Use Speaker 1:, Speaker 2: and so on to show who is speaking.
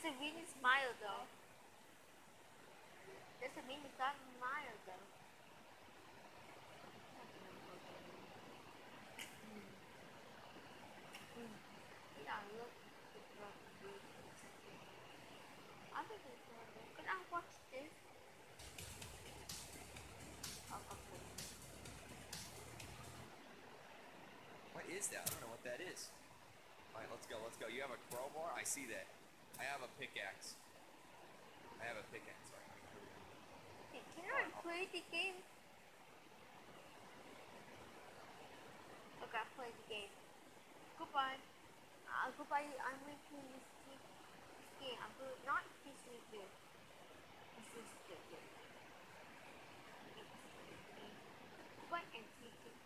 Speaker 1: a really smile though. That's a really smile though. Yeah, look. I think it's good. Could I watch this?
Speaker 2: What is that? I don't know what that is. All right, let's go. Let's go. You have a crowbar? I see that. I have a pickaxe. I have a pickaxe. All right, here we go.
Speaker 1: Hey, can I play the game? Okay, play the game. Goodbye. Goodbye. I'm making this game. I'm not this video. This is the game. Goodbye and see you.